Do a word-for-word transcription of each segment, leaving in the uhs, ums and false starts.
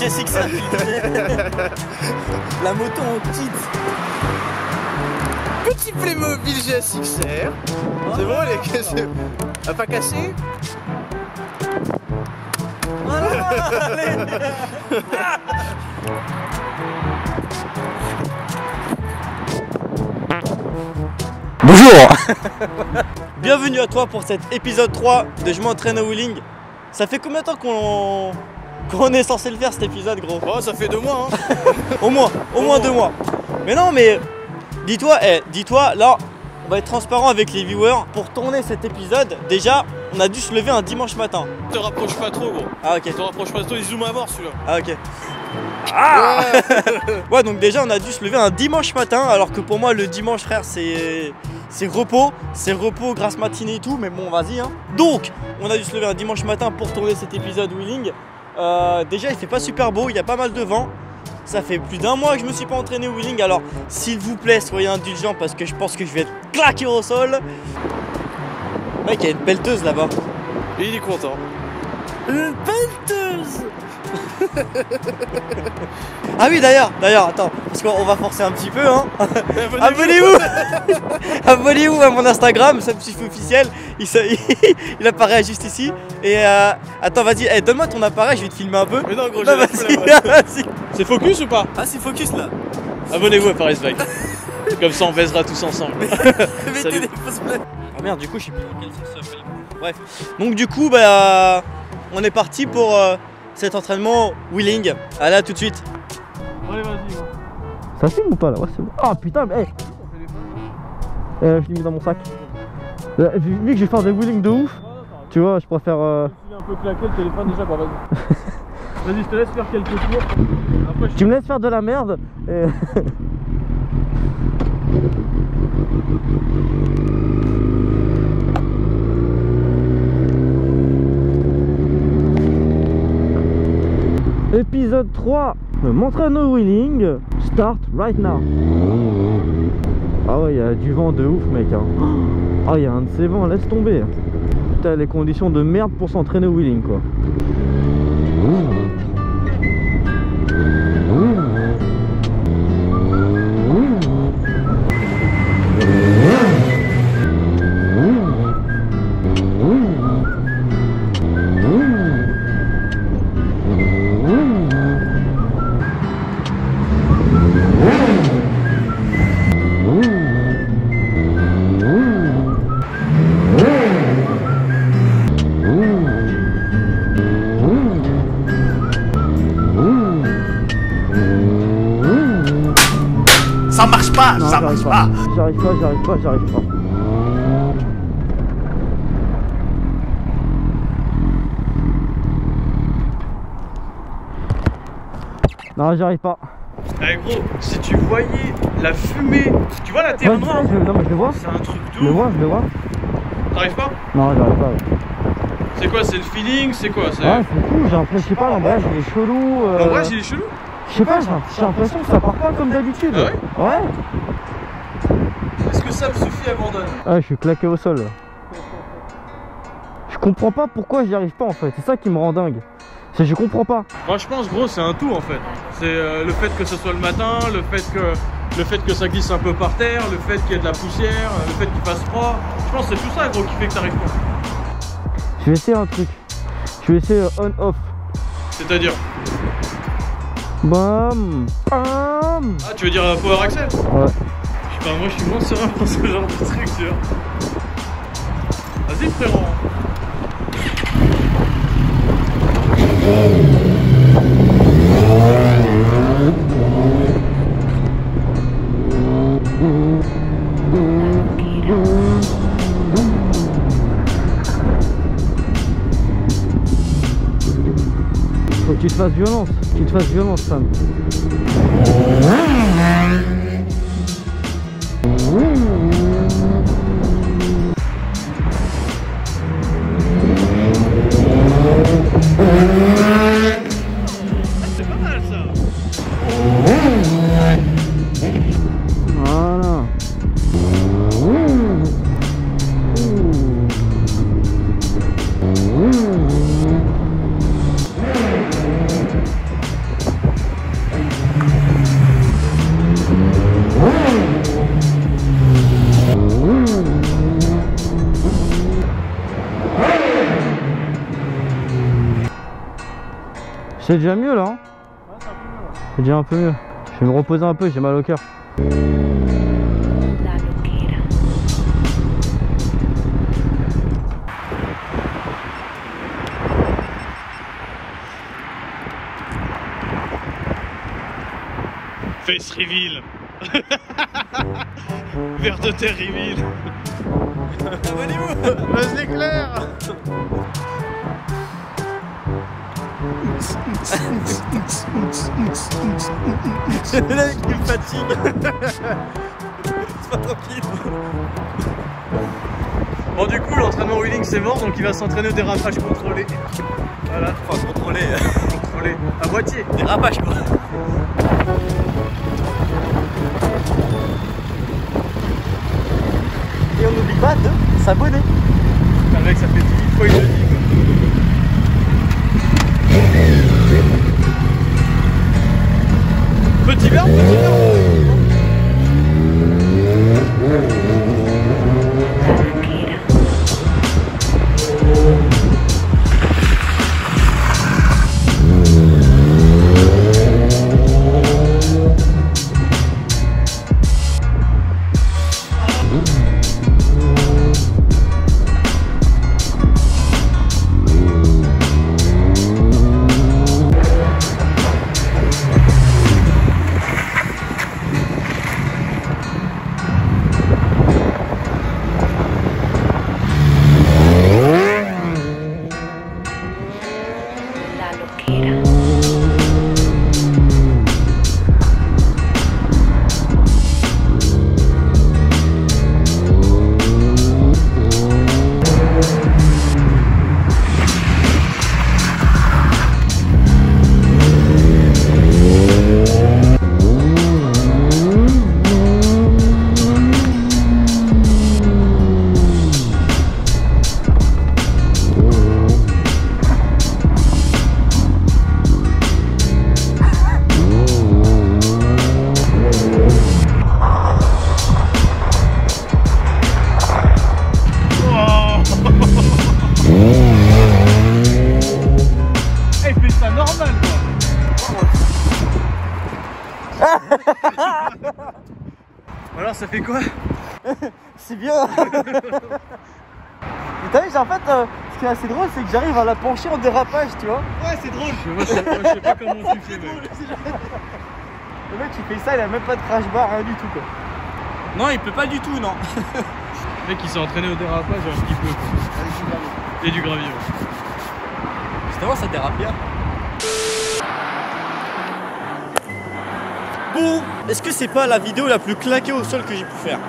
S X R. La moto en kit. Petit Playmobil G S X R. C'est bon, elle est cassée. Elle a pas cassé? Voilà, allez. Bonjour. Bienvenue à toi pour cet épisode trois de Je m'entraîne au wheeling. Ça fait combien de temps qu'on qu'on est censé le faire cet épisode, gros? Oh, ça fait deux mois, hein. Au moins, au moins deux mois. Mais non, mais dis-toi, eh, dis-toi, là, on va être transparent avec les viewers. Pour tourner cet épisode, déjà, on a dû se lever un dimanche matin. Te rapproche pas trop, gros. Ah, ok. Te rapproche pas trop, il zoome à mort celui-là. Ah, ok. Ah ouais, donc déjà, on a dû se lever un dimanche matin, alors que pour moi, le dimanche, frère, c'est c'est repos. C'est repos, grasse matinée et tout, mais bon, vas-y, hein. Donc, on a dû se lever un dimanche matin pour tourner cet épisode wheeling. Euh, déjà, il fait pas super beau, il y a pas mal de vent. Ça fait plus d'un mois que je me suis pas entraîné au wheeling, alors s'il vous plaît, soyez indulgents parce que je pense que je vais être claqué au sol. Mec, il y a une pelleteuse là-bas. Et il est content. Une pelleteuse. Ah oui, d'ailleurs, d'ailleurs, attends, parce qu'on va forcer un petit peu, hein. Abonnez-vous. Abonnez-vous à mon Instagram, ça me suffit officiel. Il, se... il apparaît juste ici. Et euh... attends, vas-y, hey, donne-moi ton appareil, je vais te filmer un peu. Mais non, gros, non, j'ai vas-y. C'est focus ou pas? Ah, c'est focus là. Abonnez-vous à Paris Bike. Comme ça, on baisera tous ensemble. Mettez des fausses blagues. Ah merde, du coup, je sais plus dans quel sens ça s'appelle. Bref. Donc, du coup, bah, on est parti pour euh, cet entraînement wheeling. Allez, à tout de suite. Allez, vas-y. Ça filme ou pas là? Ouais, c'est bon. Ah putain, mais hey. euh, Je l'ai mis dans mon sac. Euh, vu, vu que je vais faire des wheelings de ouf, tu vois, je préfère. Euh... Je suis un peu claqué le téléphone déjà, bah vas-y. Vas-y, je te laisse faire quelques tours. Après, je... Tu me laisses faire de la merde et... Épisode trois, m'entraîne au wheeling, start right now. Ah ouais, il y a du vent de ouf, mec, hein. Ah, il y a un de ces vents, laisse tomber. Putain, les conditions de merde pour s'entraîner au wheeling, quoi. Ça marche pas, non, ça marche pas. J'arrive pas, j'arrive pas, j'arrive pas. Non, j'arrive pas. Eh gros, si tu voyais la fumée, tu vois la terre ouais, noire? je, non mais je le vois. C'est un truc Je le doux. vois, je le vois. T'arrives pas? Non, j'arrive pas. Ouais, C'est quoi? C'est le feeling? C'est quoi? ouais c'est fou, j'ai l'impression, je sais pas, l'embrayage il est chelou. Euh... L'embrayage il est chelou? Je sais pas, j'ai l'impression que ça part pas comme d'habitude. Ah ouais? Ouais. Est-ce que ça me suffit, abandonne? Ah, je suis claqué au sol. Je comprends pas pourquoi j'y arrive pas en fait, c'est ça qui me rend dingue. C'est je comprends pas. Moi je pense gros c'est un tout en fait. C'est euh, le fait que ce soit le matin, le fait que le fait que ça glisse un peu par terre, le fait qu'il y ait de la poussière, le fait qu'il fasse froid. Je pense que c'est tout ça gros qui fait que t'arrives pas. Je vais essayer un truc. Je vais essayer on-off. C'est-à-dire? Bam, bam. Ah tu veux dire power axel? Ouais. Je sais pas, moi je suis moins serein pour ce genre de truc tu vois. Vas-y frérot. Faut que tu te fasses violence, que tu te fasses violence, Sam. C'est pas mal ça. Voilà. C'est déjà mieux là, hein? Ouais, c'est un peu mieux là. C'est déjà un peu mieux. Je vais me reposer un peu, j'ai mal au cœur. Face reveal. Vers de terre reveal. Abonnez-vous. Vas-y Claire. Le mec il me fatigue. C'est pas tranquille. Bon du coup l'entraînement wheeling c'est mort, donc il va s'entraîner au dérapage contrôlé. Voilà. Enfin contrôler. Contrôlé. À moitié. Dérapage quoi. Et on n'oublie pas de s'abonner. Le mec ça fait dix mille fois il le dit quoi. Petit verbe, petit verbe. Alors ça fait quoi? C'est bien. Mais t'as vu, en fait, euh, ce qui est assez drôle, c'est que j'arrive à la pencher en dérapage, tu vois. Ouais, c'est drôle. Je, moi, je, moi, je sais pas comment tu fais, mec. Le mec, il fait ça, il a même pas de crash bar, rien du tout, quoi. Non, il peut pas du tout, non. Le mec, il s'est entraîné au dérapage un petit peu. Et du gravier. C'est vraiment ça dérape bien. Bon, est-ce que c'est pas la vidéo la plus claquée au sol que j'ai pu faire?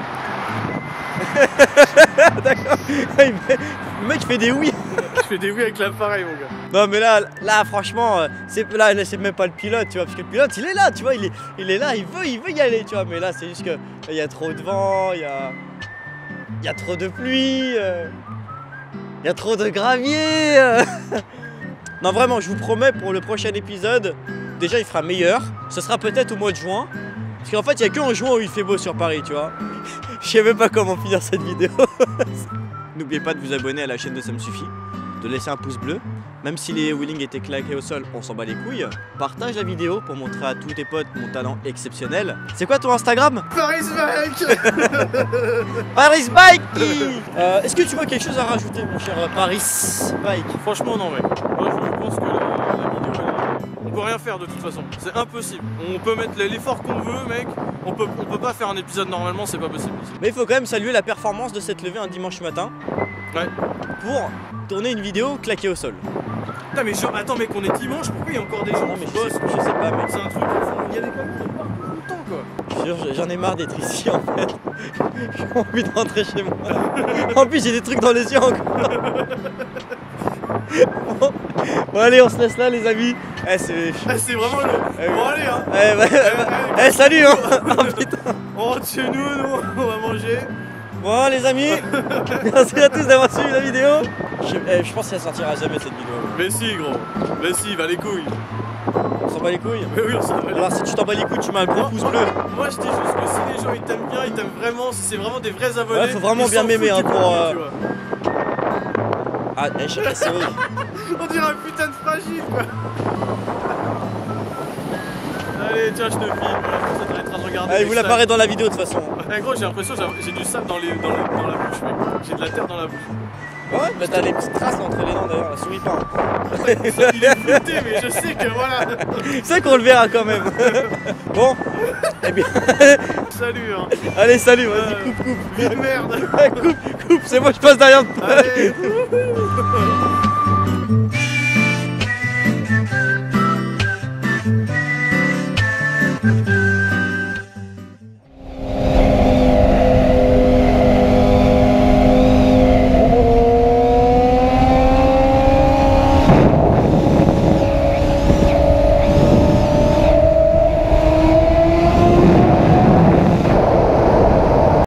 D'accord. Le mec fait des oui. Je fais des oui avec l'appareil, mon gars. Non mais là, là franchement, c'est là, c'est même pas le pilote, tu vois, parce que le pilote, il est là, tu vois, il est, il est là, il veut, il veut y aller, tu vois. Mais là, c'est juste que il y a trop de vent, il y a, il y a trop de pluie, euh, il y a trop de gravier. Euh. Non vraiment, je vous promets pour le prochain épisode, déjà il fera meilleur. Ce sera peut-être au mois de juin, parce qu'en fait, il y a que en juin où il fait beau sur Paris, tu vois. Je sais même pas comment finir cette vidéo. N'oubliez pas de vous abonner à la chaîne de Ça Me Suffit, de laisser un pouce bleu. Même si les wheelings étaient claqués au sol, on s'en bat les couilles. Partage la vidéo pour montrer à tous tes potes mon talent exceptionnel. C'est quoi ton Instagram? Paris Bike. Paris Bike. euh, Est-ce que tu vois quelque chose à rajouter, mon cher Paris Bike? Franchement, non, mec. Moi, je pense que la, la vidéo, elle, on peut rien faire de toute façon. C'est impossible. On peut mettre l'effort qu'on veut, mec. On peut, on peut pas faire un épisode normalement, c'est pas possible. Mais il faut quand même saluer la performance de cette levée un dimanche matin. Ouais. Pour tourner une vidéo claquée au sol. Putain, mais genre, attends, mec, on est dimanche, pourquoi il y a encore des gens non, mais qui je bossent? sais, je sais pas, mec. C'est un truc, il y a des gens qui partent tout le temps, quoi. J'en ai marre d'être ici, en fait. J'ai envie de rentrer chez moi. En plus, j'ai des trucs dans les yeux encore. Bon, bon, allez, on se laisse là, les amis. Eh, c'est ah, c'est vraiment le. Eh, bon, allez, hein. Eh, bah, bah, eh, eh, salut, hein. Oh, putain. On rentre chez nous, nous, on va manger. Bon, les amis, merci à tous d'avoir suivi la vidéo. Je, eh, je pense qu'elle sortira jamais cette vidéo. Mais si, gros. Mais si, va les couilles. On s'en bat les couilles? Mais oui, on s'en bat les couilles. Alors, si tu t'en bats les couilles, tu mets un gros moi, pouce moi, bleu. Moi, je dis juste que si les gens ils t'aiment bien, ils t'aiment vraiment, si c'est vraiment des vrais abonnés. Ouais, faut vraiment ils bien s'en m'aimer, foutent hein, du pour, contenu, euh, tu vois. Ah, échec la série. On dirait un putain de fragile quoi. Allez, tiens, je te filme. Ça devrait être en train de regarder. Allez, vous l'apparez dans la vidéo de toute façon. Eh, gros, j'ai l'impression que j'ai du sable dans, les, dans, le, dans la bouche, mec. J'ai de la terre dans la bouche. Ouais, bah t'as des petites traces là, entre les dents d'ailleurs, souris pas. Ça, il est flouté, mais je sais que voilà. C'est vrai qu'on le verra quand même. Bon, eh bien. Salut, hein. Allez, salut, vas-y, Euh, coupe, coupe. Vie de merde. coupe, coupe, c'est moi, je passe derrière toi. Allez.